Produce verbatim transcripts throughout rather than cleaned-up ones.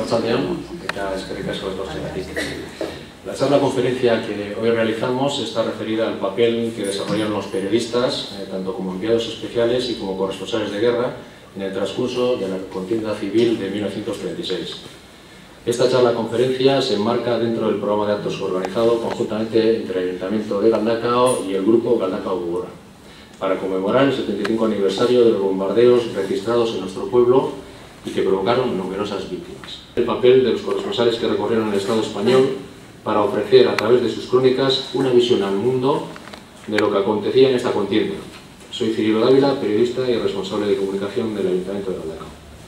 La charla conferencia que hoy realizamos está referida al papel que desarrollaron los periodistas, eh, tanto como enviados especiales y como corresponsales de guerra, en el transcurso de la contienda civil de mil novecientos treinta y seis. Esta charla conferencia se enmarca dentro del programa de actos organizado conjuntamente entre el Ayuntamiento de Galdakao y el Grupo Galdakao Gogora, para conmemorar el setenta y cinco aniversario de los bombardeos registrados en nuestro pueblo y que provocaron numerosas víctimas. El papel de los corresponsales que recorrieron el Estado español para ofrecer a través de sus crónicas una visión al mundo de lo que acontecía en esta contienda. Soy Cirilo Dávila, periodista y responsable de comunicación del Ayuntamiento de Galdakao.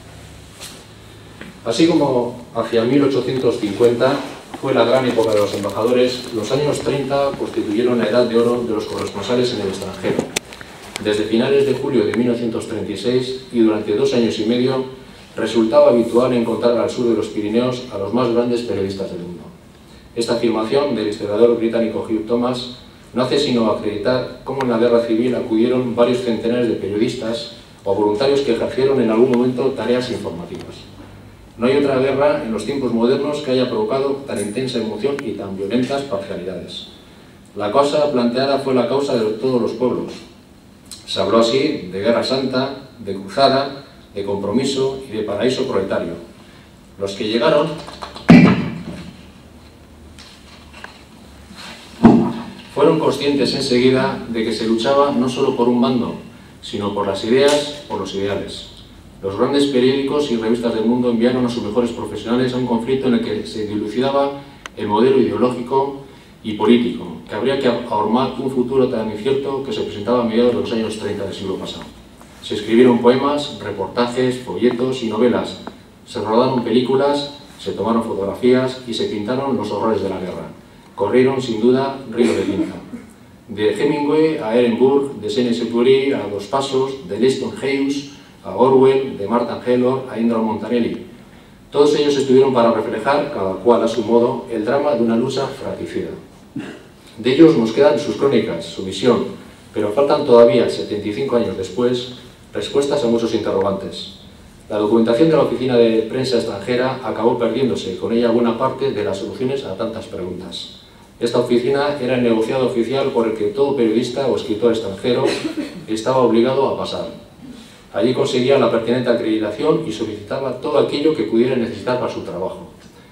Así como hacia mil ochocientos cincuenta fue la gran época de los embajadores, los años treinta constituyeron la edad de oro de los corresponsales en el extranjero. Desde finales de julio de mil novecientos treinta y seis y durante dos años y medio, resultaba habitual encontrar al sur de los Pirineos a los más grandes periodistas del mundo. Esta afirmación del historiador británico Hugh Thomas no hace sino acreditar cómo en la guerra civil acudieron varios centenares de periodistas o voluntarios que ejercieron en algún momento tareas informativas. No hay otra guerra en los tiempos modernos que haya provocado tan intensa emoción y tan violentas parcialidades. La causa planteada fue la causa de todos los pueblos. Se habló así de guerra santa, de cruzada, de compromiso y de paraíso proletario. Los que llegaron fueron conscientes enseguida de que se luchaba no solo por un bando, sino por las ideas, por los ideales. Los grandes periódicos y revistas del mundo enviaron a sus mejores profesionales a un conflicto en el que se dilucidaba el modelo ideológico y político, que habría que ahormar un futuro tan incierto que se presentaba a mediados de los años treinta del siglo pasado. Se escribieron poemas, reportajes, folletos y novelas, se rodaron películas, se tomaron fotografías y se pintaron los horrores de la guerra. Corrieron, sin duda, río de tinta. De Hemingway a Ehrenburg, de Saint-Exupéry a Dos Pasos, de Leston Hughes a Orwell, de Martin Taylor a Indra Montanelli. Todos ellos estuvieron para reflejar, cada cual a su modo, el drama de una lucha fratricida. De ellos nos quedan sus crónicas, su visión, pero faltan todavía, setenta y cinco años después, respuestas a muchos interrogantes. La documentación de la Oficina de Prensa Extranjera acabó perdiéndose, con ella buena parte de las soluciones a tantas preguntas. Esta oficina era el negociado oficial por el que todo periodista o escritor extranjero estaba obligado a pasar. Allí conseguía la pertinente acreditación y solicitaba todo aquello que pudiera necesitar para su trabajo.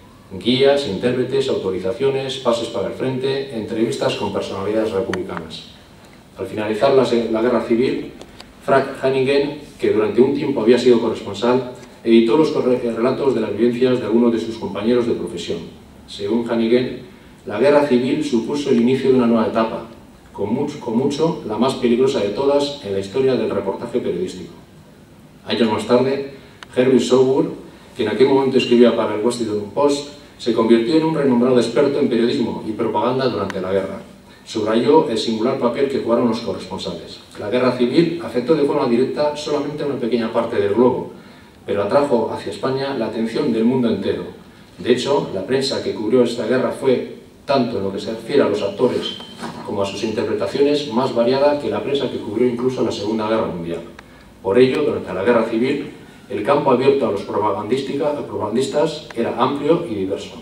Guías, intérpretes, autorizaciones, pases para el frente, entrevistas con personalidades republicanas. Al finalizar la, la guerra civil, Frank Hannigan, que durante un tiempo había sido corresponsal, editó los relatos de las vivencias de algunos de sus compañeros de profesión. Según Hannigan, la guerra civil supuso el inicio de una nueva etapa, con mucho, con mucho la más peligrosa de todas en la historia del reportaje periodístico. Años más tarde, Herbert Sauer, que en aquel momento escribía para el Washington Post, se convirtió en un renombrado experto en periodismo y propaganda durante la guerra. Subrayó el singular papel que jugaron los corresponsales. La guerra civil afectó de forma directa solamente a una pequeña parte del globo, pero atrajo hacia España la atención del mundo entero. De hecho, la prensa que cubrió esta guerra fue, tanto en lo que se refiere a los actores como a sus interpretaciones, más variada que la prensa que cubrió incluso la Segunda Guerra Mundial. Por ello, durante la guerra civil, el campo abierto a los propagandistas era amplio y diverso.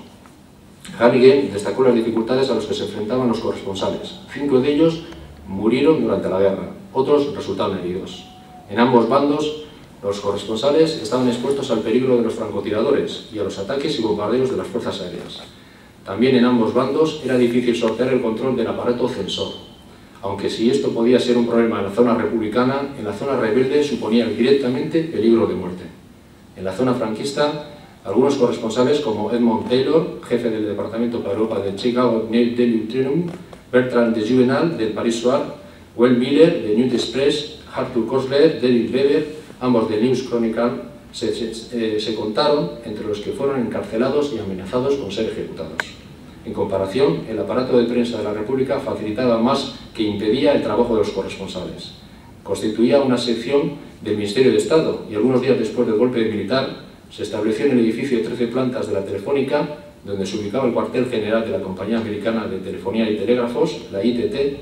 Hannigan destacó las dificultades a las que se enfrentaban los corresponsales. Cinco de ellos murieron durante la guerra, otros resultaron heridos. En ambos bandos, los corresponsales estaban expuestos al peligro de los francotiradores y a los ataques y bombardeos de las fuerzas aéreas. También en ambos bandos era difícil sortear el control del aparato censor. Aunque si esto podía ser un problema en la zona republicana, en la zona rebelde suponía directamente peligro de muerte. En la zona franquista, algunos corresponsales como Edmond Taylor, jefe del Departamento para Europa del Chicago Daily Tribune, Bertrand de Juvenal del Paris Soir, Will Miller de News Express, Arthur Koestler, David Weber, ambos de News Chronicle, se, se, eh, se contaron entre los que fueron encarcelados y amenazados con ser ejecutados. En comparación, el aparato de prensa de la República facilitaba más que impedía el trabajo de los corresponsales. Constituía una sección del Ministerio de Estado y algunos días después del golpe militar se estableció en el edificio de trece plantas de la Telefónica, donde se ubicaba el cuartel general de la Compañía Americana de Telefonía y Telégrafos, la I T T,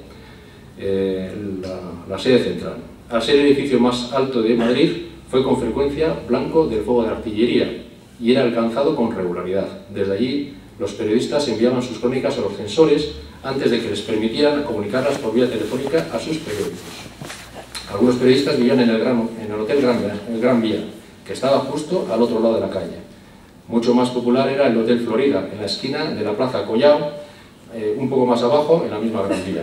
eh, la, la sede central. Al ser el edificio más alto de Madrid, fue con frecuencia blanco del fuego de artillería y era alcanzado con regularidad. Desde allí, los periodistas enviaban sus crónicas a los censores antes de que les permitieran comunicarlas por vía telefónica a sus periódicos. Algunos periodistas vivían en el, Gran, en el Hotel Gran, el Gran Vía, que estaba justo al otro lado de la calle. Mucho más popular era el Hotel Florida, en la esquina de la Plaza Collao, eh, un poco más abajo, en la misma Gran Vía.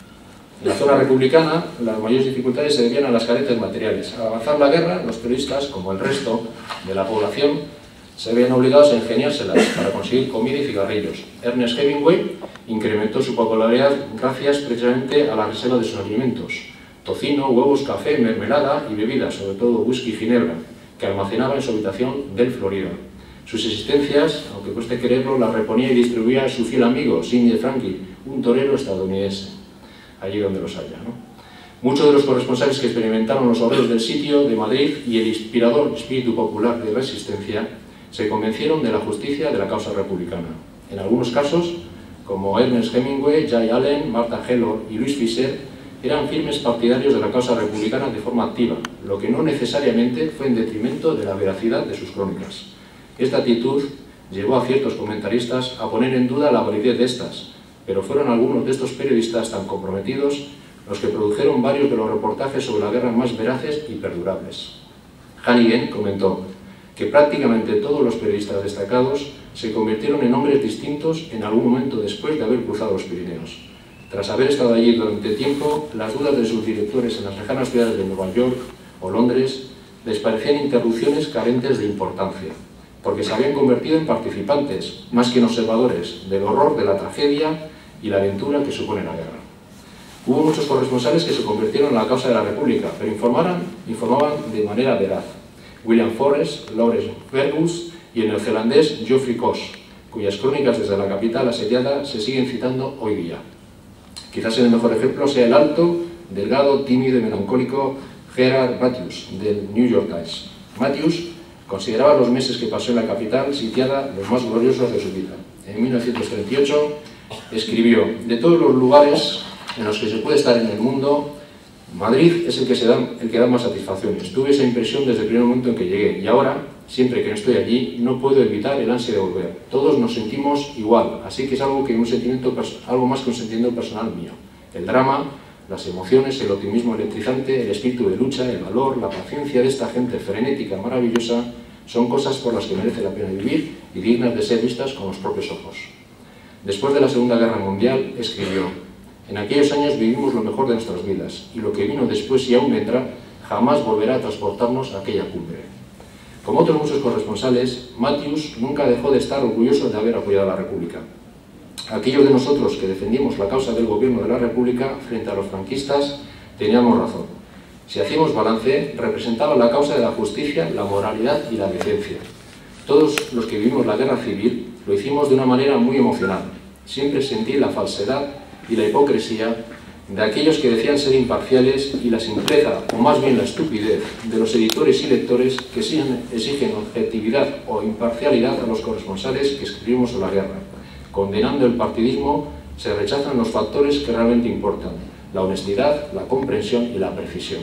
En la zona republicana, las mayores dificultades se debían a las carencias materiales. Al avanzar la guerra, los periodistas, como el resto de la población, se veían obligados a ingeniárselas para conseguir comida y cigarrillos. Ernest Hemingway incrementó su popularidad gracias precisamente a la reserva de sus alimentos: tocino, huevos, café, mermelada y bebidas, sobre todo whisky y ginebra, que almacenaba en su habitación del Florida. Sus existencias, aunque cueste creerlo, las reponía y distribuía a su fiel amigo, Sidney Franklin, un torero estadounidense, allí donde los haya, ¿no? Muchos de los corresponsales que experimentaron los obreros del sitio de Madrid y el inspirador espíritu popular de resistencia se convencieron de la justicia de la causa republicana. En algunos casos, como Ernest Hemingway, Jay Allen, Martha Hellor y Louis Fisher, eran firmes partidarios de la causa republicana de forma activa, lo que no necesariamente fue en detrimento de la veracidad de sus crónicas. Esta actitud llevó a ciertos comentaristas a poner en duda la validez de estas, pero fueron algunos de estos periodistas tan comprometidos los que produjeron varios de los reportajes sobre la guerra más veraces y perdurables. Hannigan comentó que prácticamente todos los periodistas destacados se convirtieron en hombres distintos en algún momento después de haber cruzado los Pirineos. Tras haber estado allí durante tiempo, las dudas de sus directores en las lejanas ciudades de Nueva York o Londres les parecían interrupciones carentes de importancia, porque se habían convertido en participantes, más que en observadores, del horror de la tragedia y la aventura que supone la guerra. Hubo muchos corresponsales que se convirtieron en la causa de la República, pero informaban, informaban de manera veraz. William Forrest, Lawrence Fergus y el neozelandés Geoffrey Kos, cuyas crónicas desde la capital asediada se siguen citando hoy día. Quizás el mejor ejemplo sea el alto, delgado, tímido y melancólico Gerard Matthews, del New York Times. Matthews consideraba los meses que pasó en la capital sitiada los más gloriosos de su vida. En mil novecientos treinta y ocho escribió: de todos los lugares en los que se puede estar en el mundo, Madrid es el que, se da, el que da más satisfacciones. Tuve esa impresión desde el primer momento en que llegué, y ahora, siempre que no estoy allí, no puedo evitar el ansia de volver. Todos nos sentimos igual, así que es algo, que un sentimiento, algo más que un sentimiento personal mío. El drama, las emociones, el optimismo electrizante, el espíritu de lucha, el valor, la paciencia de esta gente frenética, maravillosa, son cosas por las que merece la pena vivir y dignas de ser vistas con los propios ojos. Después de la Segunda Guerra Mundial, escribió: en aquellos años vivimos lo mejor de nuestras vidas, y lo que vino después y aún vendrá jamás volverá a transportarnos a aquella cumbre. Como otros muchos corresponsales, Matthews nunca dejó de estar orgulloso de haber apoyado a la República. Aquellos de nosotros que defendimos la causa del gobierno de la República frente a los franquistas teníamos razón. Si hacíamos balance, representaba la causa de la justicia, la moralidad y la decencia. Todos los que vivimos la guerra civil lo hicimos de una manera muy emocional. Siempre sentí la falsedad y la hipocresía de aquellos que decían ser imparciales y la simpleza, o más bien la estupidez, de los editores y lectores que exigen objetividad o imparcialidad a los corresponsales que escribimos sobre la guerra. Condenando el partidismo, se rechazan los factores que realmente importan: la honestidad, la comprensión y la precisión.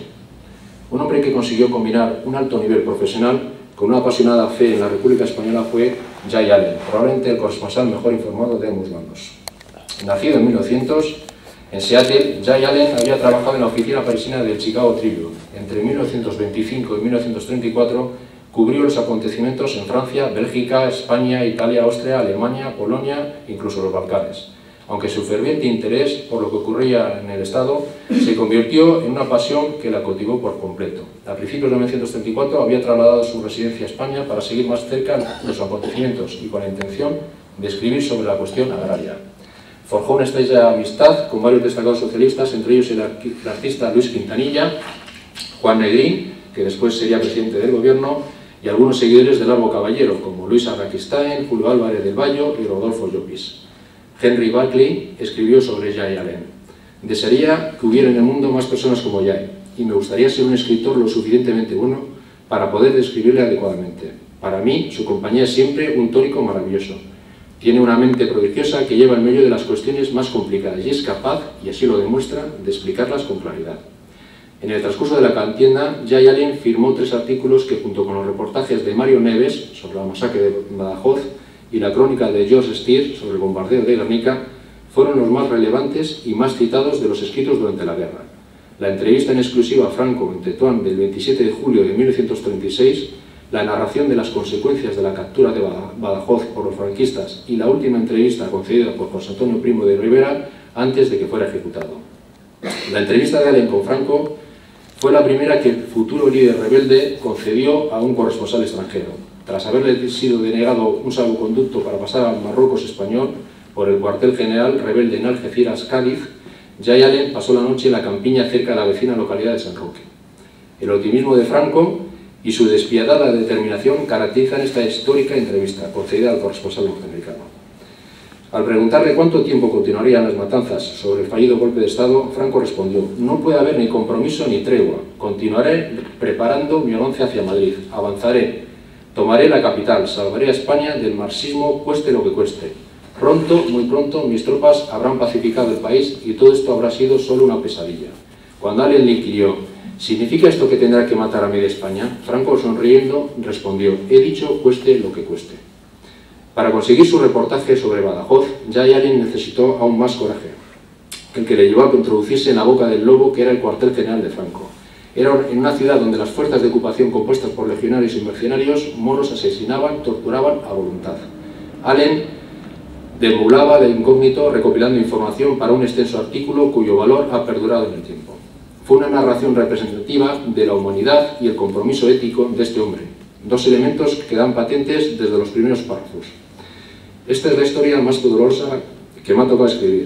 Un hombre que consiguió combinar un alto nivel profesional con una apasionada fe en la República Española fue Jay Allen, probablemente el corresponsal mejor informado de ambos bandos. Nacido en mil novecientos, en Seattle, Jay Allen había trabajado en la oficina parisina del Chicago Tribune. Entre mil novecientos veinticinco y mil novecientos treinta y cuatro cubrió los acontecimientos en Francia, Bélgica, España, Italia, Austria, Alemania, Polonia, incluso los Balcanes. Aunque su ferviente interés por lo que ocurría en el Estado se convirtió en una pasión que la cultivó por completo. A principios de mil novecientos treinta y cuatro había trasladado su residencia a España para seguir más cerca los acontecimientos y con la intención de escribir sobre la cuestión agraria. Forjó una estrecha amistad con varios destacados socialistas, entre ellos el artista Luis Quintanilla, Juan Negrín, que después sería presidente del gobierno, y algunos seguidores del Largo Caballero, como Luis Arraquistáin, Julio Álvarez del Valle y Rodolfo Llopis. Henry Buckley escribió sobre Jay Allen: desearía que hubiera en el mundo más personas como Jay, y me gustaría ser un escritor lo suficientemente bueno para poder describirle adecuadamente. Para mí, su compañía es siempre un tónico maravilloso. Tiene una mente prodigiosa que lleva en medio de las cuestiones más complicadas y es capaz, y así lo demuestra, de explicarlas con claridad. En el transcurso de la contienda, Jay Allen firmó tres artículos que, junto con los reportajes de Mario Neves sobre la masacre de Badajoz y la crónica de George Steer sobre el bombardeo de Guernica, fueron los más relevantes y más citados de los escritos durante la guerra. La entrevista en exclusiva a Franco en Tetuán del veintisiete de julio de mil novecientos treinta y seis, la narración de las consecuencias de la captura de Badajoz por los franquistas y la última entrevista concedida por José Antonio Primo de Rivera antes de que fuera ejecutado. La entrevista de Allen con Franco fue la primera que el futuro líder rebelde concedió a un corresponsal extranjero. Tras haberle sido denegado un salvoconducto para pasar al Marruecos español por el cuartel general rebelde en Algeciras, Cádiz, Jay Allen pasó la noche en la campiña cerca de la vecina localidad de San Roque. El optimismo de Franco y su despiadada determinación caracterizan esta histórica entrevista concedida al corresponsal norteamericano. Al preguntarle cuánto tiempo continuarían las matanzas sobre el fallido golpe de Estado, Franco respondió: no puede haber ni compromiso ni tregua, continuaré preparando mi avance hacia Madrid, avanzaré, tomaré la capital, salvaré a España del marxismo cueste lo que cueste. Pronto, muy pronto, mis tropas habrán pacificado el país y todo esto habrá sido solo una pesadilla. Cuando Allen le inquirió: ¿significa esto que tendrá que matar a media España?, Franco, sonriendo, respondió: he dicho cueste lo que cueste. Para conseguir su reportaje sobre Badajoz, Jay Allen necesitó aún más coraje, el que le llevó a introducirse en la boca del lobo que era el cuartel general de Franco. Era en una ciudad donde las fuerzas de ocupación compuestas por legionarios y mercenarios moros asesinaban, torturaban a voluntad. Allen deambulaba de incógnito recopilando información para un extenso artículo cuyo valor ha perdurado en el tiempo. Fue una narración representativa de la humanidad y el compromiso ético de este hombre, dos elementos que quedan patentes desde los primeros párrafos. Esta es la historia más dolorosa que me ha tocado escribir.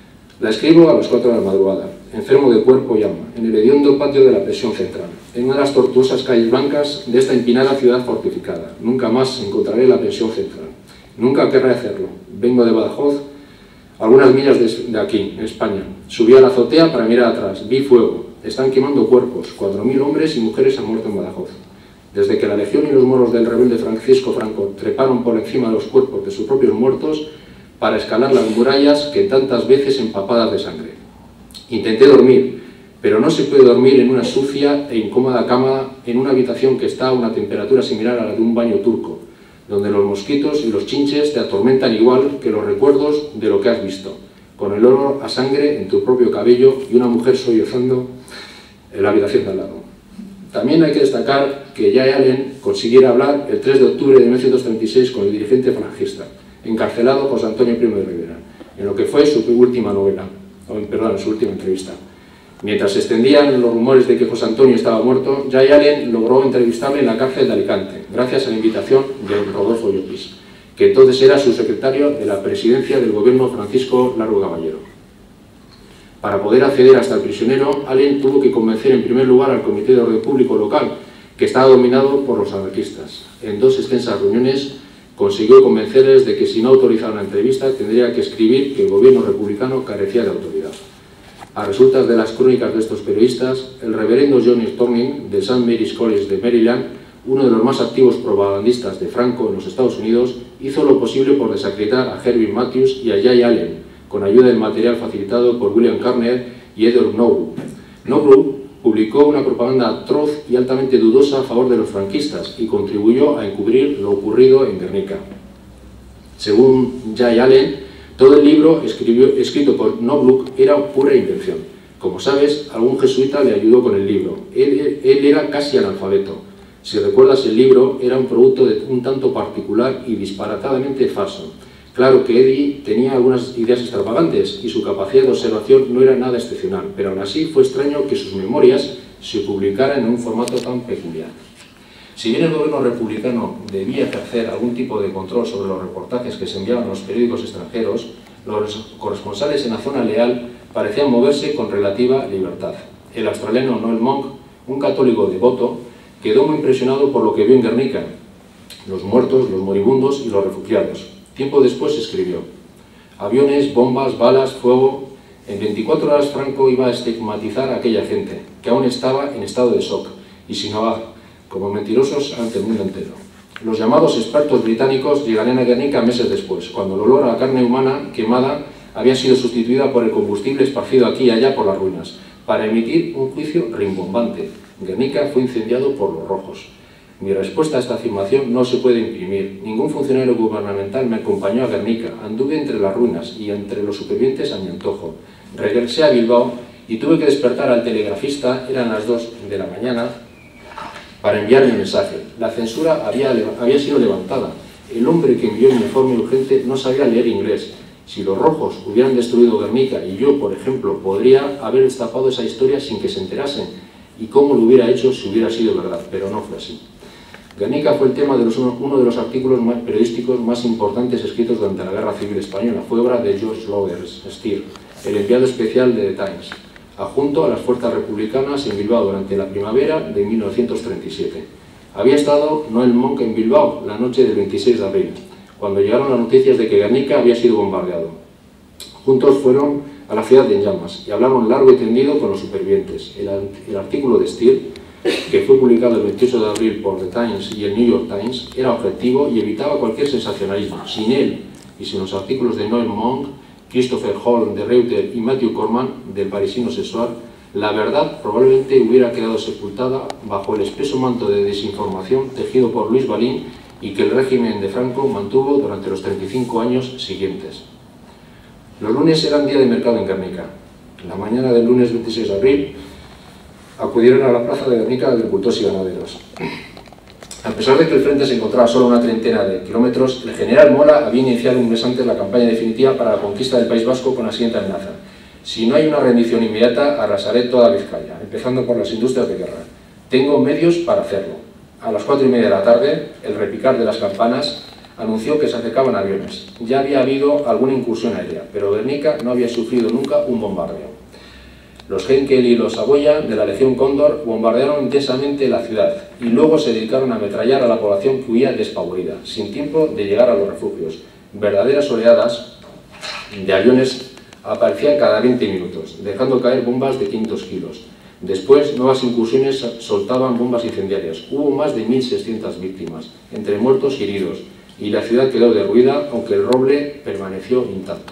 La escribo a las cuatro de la madrugada, enfermo de cuerpo y alma, en el hediondo patio de la prisión central, en una de las tortuosas calles blancas de esta empinada ciudad fortificada. Nunca más encontraré la prisión central. Nunca querré hacerlo. Vengo de Badajoz, algunas millas de aquí, en España. Subí a la azotea para mirar atrás. Vi fuego. Están quemando cuerpos. Cuatro mil hombres y mujeres han muerto en Badajoz. Desde que la Legión y los moros del rebelde Francisco Franco treparon por encima de los cuerpos de sus propios muertos para escalar las murallas que tantas veces empapadas de sangre. Intenté dormir, pero no se puede dormir en una sucia e incómoda cama en una habitación que está a una temperatura similar a la de un baño turco, donde los mosquitos y los chinches te atormentan igual que los recuerdos de lo que has visto, con el olor a sangre en tu propio cabello y una mujer sollozando en la habitación de al lado. También hay que destacar que Jay Allen consiguiera hablar el tres de octubre de mil novecientos treinta y seis con el dirigente falangista, encarcelado José Antonio Primo de Rivera, en lo que fue su última novela, o perdón, en su última entrevista. Mientras se extendían los rumores de que José Antonio estaba muerto, Jay Allen logró entrevistarle en la cárcel de Alicante, gracias a la invitación de Rodolfo Llopis, que entonces era su secretario de la presidencia del gobierno Francisco Largo Caballero. Para poder acceder hasta el prisionero, Allen tuvo que convencer en primer lugar al Comité de Orden Público local, que estaba dominado por los anarquistas. En dos extensas reuniones consiguió convencerles de que si no autorizaban la entrevista tendría que escribir que el gobierno republicano carecía de autoridad. A resultas de las crónicas de estos periodistas, el reverendo John Storning de Saint Mary's College de Maryland, uno de los más activos propagandistas de Franco en los Estados Unidos, hizo lo posible por desacreditar a Herbert Matthews y a Jay Allen, con ayuda del material facilitado por William Carner y Edward Noble. Noble publicó una propaganda atroz y altamente dudosa a favor de los franquistas y contribuyó a encubrir lo ocurrido en Guernica. Según Jay Allen, todo el libro escribió, escrito por Noble era pura invención. Como sabes, algún jesuita le ayudó con el libro. Él, él era casi analfabeto. Si recuerdas, el libro era un producto de un tanto particular y disparatadamente falso. Claro que Eddie tenía algunas ideas extravagantes y su capacidad de observación no era nada excepcional, pero aún así fue extraño que sus memorias se publicaran en un formato tan peculiar. Si bien el gobierno republicano debía ejercer algún tipo de control sobre los reportajes que se enviaban a los periódicos extranjeros, los corresponsales en la zona leal parecían moverse con relativa libertad. El australiano Noel Monk, un católico devoto, quedó muy impresionado por lo que vio en Guernica, los muertos, los moribundos y los refugiados. Tiempo después escribió: aviones, bombas, balas, fuego. En veinticuatro horas Franco iba a estigmatizar a aquella gente, que aún estaba en estado de shock y sin hogar, como mentirosos ante el mundo entero. Los llamados expertos británicos llegarían a Guernica meses después, cuando el olor a la carne humana quemada había sido sustituida por el combustible esparcido aquí y allá por las ruinas. para emitir un juicio rimbombante. Guernica fue incendiado por los rojos. Mi respuesta a esta afirmación no se puede imprimir. Ningún funcionario gubernamental me acompañó a Guernica. Anduve entre las ruinas y entre los supervivientes a mi antojo. Regresé a Bilbao y tuve que despertar al telegrafista, eran las dos de la mañana, para enviar mi mensaje. La censura había, había sido levantada. El hombre que envió mi informe urgente no sabía leer inglés. Si los rojos hubieran destruido Guernica y yo, por ejemplo, podría haber destapado esa historia sin que se enterasen. Y cómo lo hubiera hecho si hubiera sido verdad, pero no fue así. Guernica fue el tema de los, uno de los artículos más periodísticos más importantes escritos durante la Guerra Civil Española. Fue obra de George Loders Steer, el enviado especial de The Times, adjunto a las fuerzas republicanas en Bilbao durante la primavera de mil novecientos treinta y siete. Había estado Noel Monk en Bilbao la noche del veintiséis de abril, cuando llegaron las noticias de que Guernica había sido bombardeado. Juntos fueron a la ciudad de en llamas y hablaron largo y tendido con los supervivientes. El, el artículo de Steer, que fue publicado el veintiocho de abril por The Times y el New York Times, era objetivo y evitaba cualquier sensacionalismo. Sin él y sin los artículos de Noel Monk, Christopher Holm de Reuters y Matthew Corman del Parisino Sexual, la verdad probablemente hubiera quedado sepultada bajo el espeso manto de desinformación tejido por Luis Balín y que el régimen de Franco mantuvo durante los treinta y cinco años siguientes. Los lunes eran día de mercado en Guernica. La mañana del lunes veintiséis de abril acudieron a la plaza de Guernica agricultores y ganaderos. A pesar de que el frente se encontraba solo a una treintena de kilómetros, el general Mola había iniciado un mes antes la campaña definitiva para la conquista del País Vasco con la siguiente amenaza: si no hay una rendición inmediata, arrasaré toda Vizcaya, empezando por las industrias de guerra. Tengo medios para hacerlo. A las cuatro y media de la tarde, el repicar de las campanas anunció que se acercaban aviones. Ya había habido alguna incursión aérea, pero Guernica no había sufrido nunca un bombardeo. Los Henkel y los Saboya de la Legión Cóndor bombardearon intensamente la ciudad y luego se dedicaron a ametrallar a la población que huía despavorida, sin tiempo de llegar a los refugios. Verdaderas oleadas de aviones aparecían cada veinte minutos, dejando caer bombas de quinientos kilos. Después, nuevas incursiones soltaban bombas incendiarias. Hubo más de mil seiscientas víctimas, entre muertos y heridos, y la ciudad quedó derruida, aunque el roble permaneció intacto.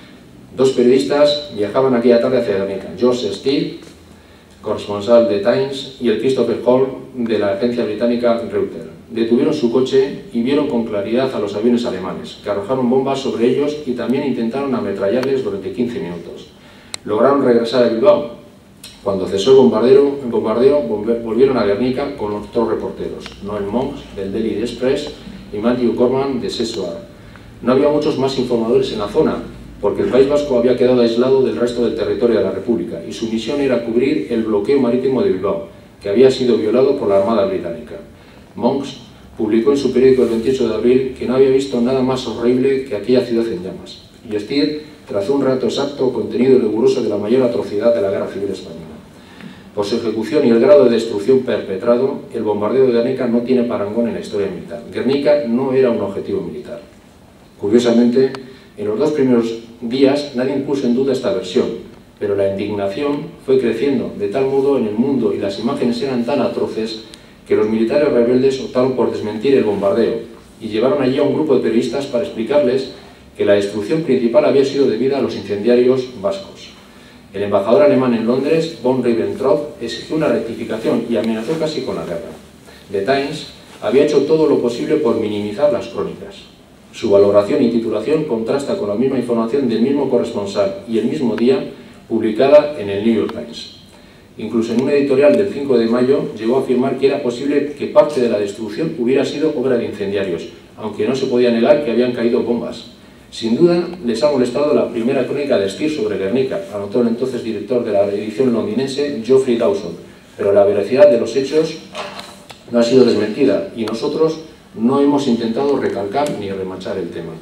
Dos periodistas viajaban aquella tarde hacia Guernica: George Steer, corresponsal de Times, y el Christopher Holm de la agencia británica Reuters. Detuvieron su coche y vieron con claridad a los aviones alemanes, que arrojaron bombas sobre ellos y también intentaron ametrallarles durante quince minutos. Lograron regresar a Bilbao. Cuando cesó el bombardeo, el bombardeo volvieron a Guernica con los dos reporteros, Noel Monk del Daily Express y Matthew Corman de Sexual. No había muchos más informadores en la zona, porque el País Vasco había quedado aislado del resto del territorio de la República y su misión era cubrir el bloqueo marítimo de Bilbao, que había sido violado por la Armada Británica. Monks publicó en su periódico el veintiocho de abril que no había visto nada más horrible que aquella ciudad en llamas, y Steer trazó un relato exacto, contenido y riguroso de la mayor atrocidad de la Guerra Civil Española. Por su ejecución y el grado de destrucción perpetrado, el bombardeo de Guernica no tiene parangón en la historia militar. Guernica no era un objetivo militar. Curiosamente, en los dos primeros días nadie puso en duda esta versión, pero la indignación fue creciendo de tal modo en el mundo y las imágenes eran tan atroces que los militares rebeldes optaron por desmentir el bombardeo y llevaron allí a un grupo de periodistas para explicarles que la destrucción principal había sido debida a los incendiarios vascos. El embajador alemán en Londres, von Ribbentrop, exigió una rectificación y amenazó casi con la guerra. The Times había hecho todo lo posible por minimizar las crónicas. Su valoración y titulación contrasta con la misma información del mismo corresponsal y el mismo día publicada en el New York Times. Incluso en un editorial del cinco de mayo llegó a afirmar que era posible que parte de la destrucción hubiera sido obra de incendiarios, aunque no se podía negar que habían caído bombas. Sin duda les ha molestado la primera crónica de Steer sobre Guernica, anotó el entonces director de la edición londinense Geoffrey Dawson, pero la veracidad de los hechos no ha sido desmentida y nosotros no hemos intentado recalcar ni remachar el tema.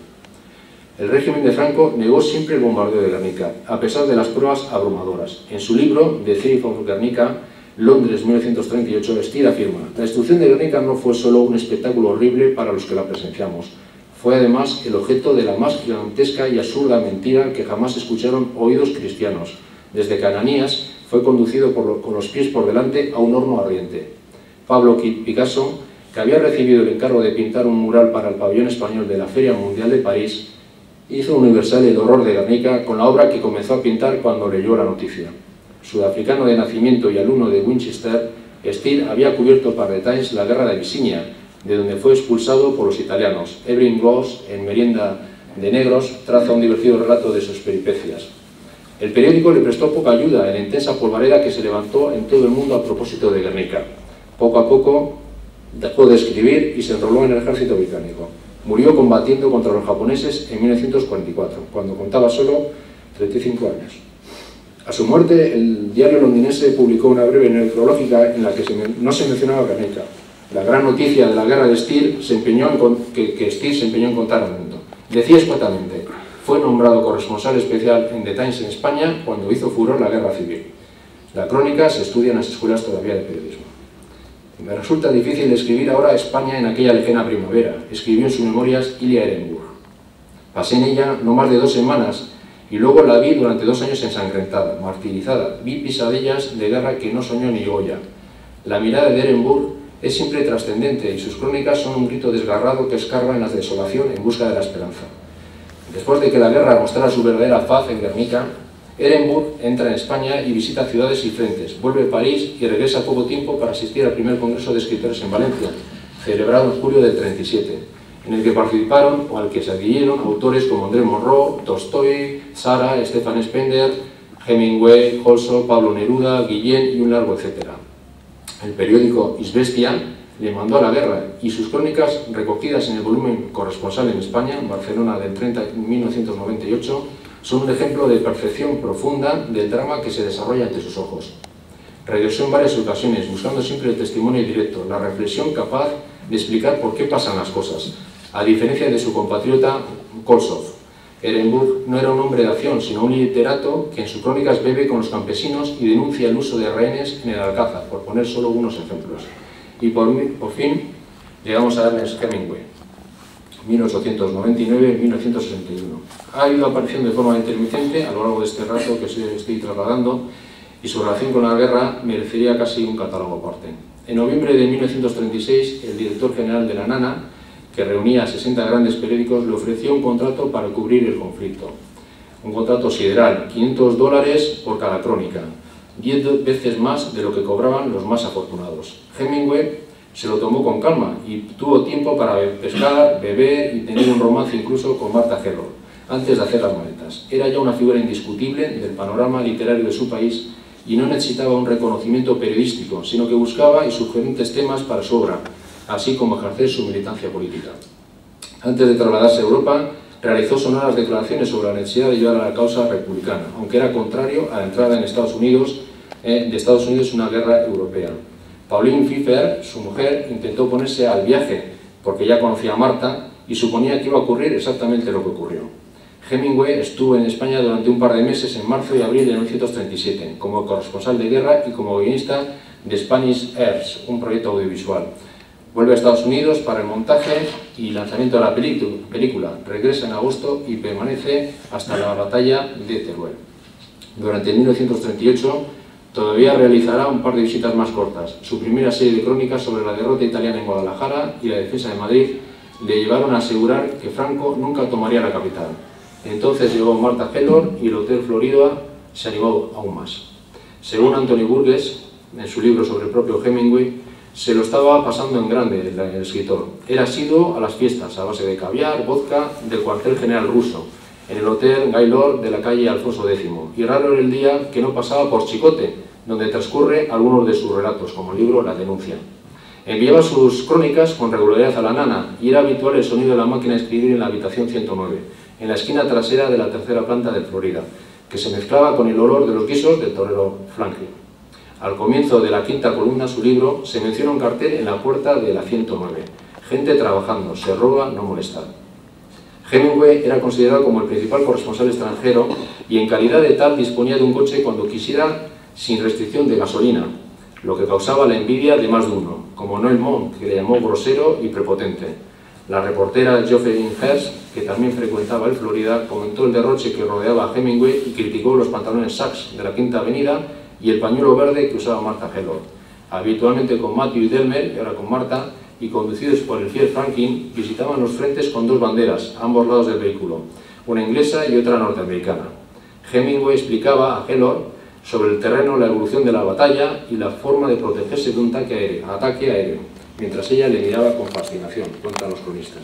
El régimen de Franco negó siempre el bombardeo de Guernica, a pesar de las pruebas abrumadoras. En su libro The Thief of Guernica, Londres mil novecientos treinta y ocho, Steer afirma: la destrucción de Guernica no fue solo un espectáculo horrible para los que la presenciamos, fue además el objeto de la más gigantesca y absurda mentira que jamás escucharon oídos cristianos, desde que Ananías fue conducido por lo, con los pies por delante a un horno ardiente. Pablo Picasso, que había recibido el encargo de pintar un mural para el pabellón español de la Feria Mundial de París, hizo universal el horror de Guernica con la obra que comenzó a pintar cuando leyó la noticia. Sudafricano de nacimiento y alumno de Winchester, Steele había cubierto para The Times la guerra de Abisinia, de donde fue expulsado por los italianos. Evelyn Ross, en Merienda de Negros, traza un divertido relato de sus peripecias. El periódico le prestó poca ayuda en la intensa polvareda que se levantó en todo el mundo a propósito de Guernica. Poco a poco dejó de escribir y se enroló en el ejército británico. Murió combatiendo contra los japoneses en mil novecientos cuarenta y cuatro, cuando contaba solo treinta y cinco años. A su muerte, el diario londinense publicó una breve necrológica en la que se no se mencionaba Guernica. La gran noticia de la guerra de Steele se empeñó en que, que Steele se empeñó en contar al mundo. Decía exactamente: fue nombrado corresponsal especial en The Times en España cuando hizo furor la guerra civil. La crónica se estudia en las escuelas todavía de periodismo. Me resulta difícil describir ahora a España en aquella lejana primavera, escribió en sus memorias Ilya Ehrenburg. Pasé en ella no más de dos semanas y luego la vi durante dos años ensangrentada, martirizada. Vi pesadillas de guerra que no soñó ni Goya. La mirada de Ehrenburg es siempre trascendente y sus crónicas son un grito desgarrado que escarba en la desolación en busca de la esperanza. Después de que la guerra mostrara su verdadera faz en Guernica, Ehrenburg entra en España y visita ciudades y frentes, vuelve a París y regresa poco tiempo para asistir al primer Congreso de Escritores en Valencia, celebrado en julio del treinta y siete, en el que participaron o al que se adhirieron autores como André Monroe, Tolstoy, Sara, Stefan Spender, Hemingway, Holso, Pablo Neruda, Guillén y un largo etcétera. El periódico Izvestia le mandó a la guerra y sus crónicas, recogidas en el volumen Corresponsal en España, en Barcelona del treinta, mil novecientos noventa y ocho, son un ejemplo de percepción profunda del drama que se desarrolla ante sus ojos. Regresó en varias ocasiones, buscando siempre el testimonio directo, la reflexión capaz de explicar por qué pasan las cosas, a diferencia de su compatriota Kolsov. Ehrenburg no era un hombre de acción, sino un literato que en sus crónicas bebe con los campesinos y denuncia el uso de rehenes en el Alcázar, por poner solo unos ejemplos. Y por, por fin llegamos a Ernest Hemingway, mil ochocientos noventa y nueve a mil novecientos sesenta y uno. Ha ido apareciendo de forma intermitente a lo largo de este rato que estoy trasladando y su relación con la guerra merecería casi un catálogo aparte. En noviembre de mil novecientos treinta y seis, el director general de la Nana, que reunía a sesenta grandes periódicos, le ofreció un contrato para cubrir el conflicto. Un contrato sideral, quinientos dólares por cada crónica, diez veces más de lo que cobraban los más afortunados. Hemingway se lo tomó con calma y tuvo tiempo para pescar, beber y tener un romance incluso con Martha Hellor, antes de hacer las maletas. Era ya una figura indiscutible del panorama literario de su país y no necesitaba un reconocimiento periodístico, sino que buscaba y sugerentes temas para su obra, así como ejercer su militancia política. Antes de trasladarse a Europa, realizó sonoras declaraciones sobre la necesidad de ayudar a la causa republicana, aunque era contrario a la entrada en Estados Unidos, eh, de Estados Unidos en una guerra europea. Pauline Pfeiffer, su mujer, intentó oponerse al viaje, porque ya conocía a Marta y suponía que iba a ocurrir exactamente lo que ocurrió. Hemingway estuvo en España durante un par de meses en marzo y abril de mil novecientos treinta y siete, como corresponsal de guerra y como guionista de Spanish Airs, un proyecto audiovisual. Vuelve a Estados Unidos para el montaje y lanzamiento de la película. Regresa en agosto y permanece hasta la batalla de Teruel. Durante mil novecientos treinta y ocho todavía realizará un par de visitas más cortas. Su primera serie de crónicas sobre la derrota italiana en Guadalajara y la defensa de Madrid le llevaron a asegurar que Franco nunca tomaría la capital. Entonces llegó Martha Hellor y el Hotel Florida se animó aún más. Según Anthony Burgess, en su libro sobre el propio Hemingway, se lo estaba pasando en grande el escritor. Era asiduo a las fiestas, a base de caviar, vodka, del cuartel general ruso, en el Hotel Gaylord de la calle Alfonso décimo, y raro era el día que no pasaba por Chicote, donde transcurre algunos de sus relatos, como el libro La denuncia. Enviaba sus crónicas con regularidad a la Nana, y era habitual el sonido de la máquina de escribir en la habitación ciento nueve, en la esquina trasera de la tercera planta del Florida, que se mezclaba con el olor de los guisos del torero Franklin. Al comienzo de la quinta columna, su libro, se menciona un cartel en la puerta de la ciento nueve. Gente trabajando, se roba, no molestar. Hemingway era considerado como el principal corresponsal extranjero y en calidad de tal disponía de un coche cuando quisiera sin restricción de gasolina, lo que causaba la envidia de más de uno, como Noel Monk, que le llamó grosero y prepotente. La reportera Jocelyn Hearst, que también frecuentaba el Florida, comentó el derroche que rodeaba a Hemingway y criticó los pantalones Saks de la Quinta Avenida y el pañuelo verde que usaba Martha Hellor. Habitualmente con Matthew Delmer, y ahora con Martha, y conducidos por el fiel Franklin, visitaban los frentes con dos banderas, a ambos lados del vehículo, una inglesa y otra norteamericana. Hemingway explicaba a Hellor Sobre el terreno, la evolución de la batalla y la forma de protegerse de un ataque aéreo, ataque aéreo mientras ella le miraba con fascinación, cuentan los cronistas.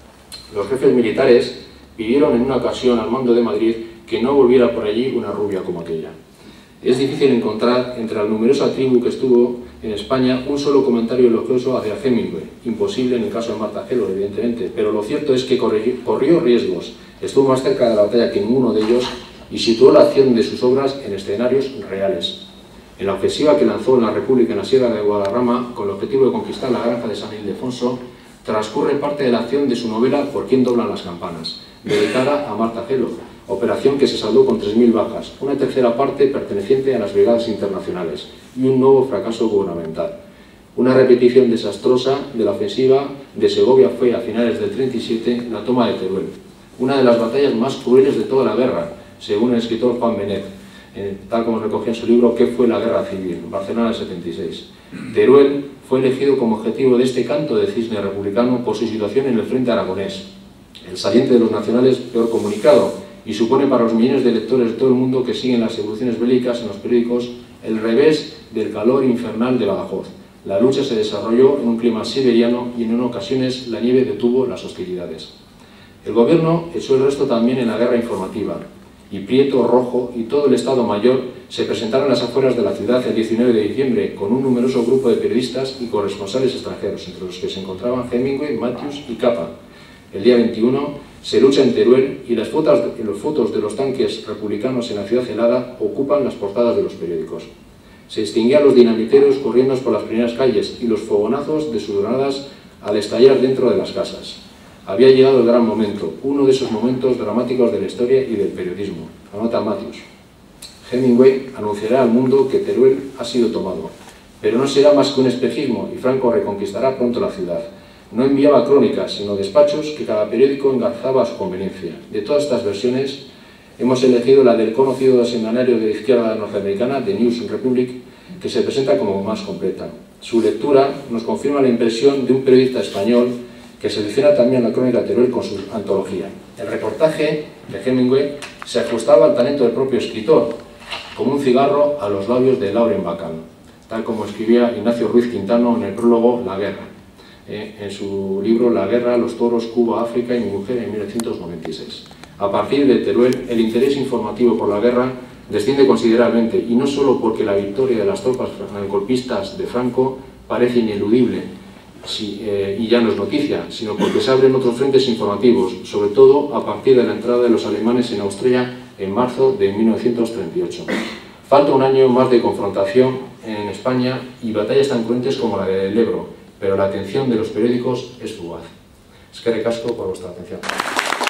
Los jefes militares pidieron en una ocasión al mando de Madrid que no volviera por allí una rubia como aquella. Es difícil encontrar entre la numerosa tribu que estuvo en España un solo comentario elogioso hacia Hemingway, imposible en el caso de Marta Gelo, evidentemente, pero lo cierto es que corrió riesgos, estuvo más cerca de la batalla que ninguno de ellos y situó la acción de sus obras en escenarios reales. En la ofensiva que lanzó en la República en la Sierra de Guadarrama, con el objetivo de conquistar la granja de San Ildefonso, transcurre parte de la acción de su novela Por quién doblan las campanas, dedicada a Marta Gelo, operación que se saldó con tres mil bajas, una tercera parte perteneciente a las brigadas internacionales y un nuevo fracaso gubernamental. Una repetición desastrosa de la ofensiva de Segovia fue, a finales del treinta y siete, la toma de Teruel, una de las batallas más crueles de toda la guerra, según el escritor Juan Benet, eh, tal como recogía en su libro ¿Qué fue la guerra civil?, Barcelona del setenta y seis. Teruel fue elegido como objetivo de este canto de cisne republicano por su situación en el frente aragonés, el saliente de los nacionales peor comunicado, y supone para los millones de lectores de todo el mundo que siguen las evoluciones bélicas en los periódicos el revés del calor infernal de Badajoz. La lucha se desarrolló en un clima siberiano y en ocasiones la nieve detuvo las hostilidades. El gobierno echó el resto también en la guerra informativa, y Prieto, Rojo y todo el Estado Mayor se presentaron a las afueras de la ciudad el diecinueve de diciembre con un numeroso grupo de periodistas y corresponsales extranjeros, entre los que se encontraban Hemingway, Matthews y Capa. El día veintiuno se lucha en Teruel y las fotos, las fotos de los tanques republicanos en la ciudad helada ocupan las portadas de los periódicos. Se distinguían los dinamiteros corriendo por las primeras calles y los fogonazos de sus granadas al estallar dentro de las casas. Había llegado el gran momento, uno de esos momentos dramáticos de la historia y del periodismo, anota Matthews. Hemingway anunciará al mundo que Teruel ha sido tomado, pero no será más que un espejismo y Franco reconquistará pronto la ciudad. No enviaba crónicas, sino despachos que cada periódico engarzaba a su conveniencia. De todas estas versiones, hemos elegido la del conocido semanario de la izquierda norteamericana, The News Republic, que se presenta como más completa. Su lectura nos confirma la impresión de un periodista español que selecciona también la crónica de Teruel con su antología. El reportaje de Hemingway se ajustaba al talento del propio escritor, como un cigarro a los labios de Lauren Bacall, tal como escribía Ignacio Ruiz Quintano en el prólogo La guerra, eh, en su libro La guerra, los toros, Cuba, África y mi mujer en mil novecientos noventa y seis. A partir de Teruel, el interés informativo por la guerra desciende considerablemente, y no solo porque la victoria de las tropas golpistas de Franco parece ineludible, Sí, eh, y ya no es noticia, sino porque se abren otros frentes informativos, sobre todo a partir de la entrada de los alemanes en Austria en marzo de mil novecientos treinta y ocho. Falta un año más de confrontación en España y batallas tan cruentes como la del Ebro, pero la atención de los periódicos es fugaz. Eskerrik asko por vuestra atención.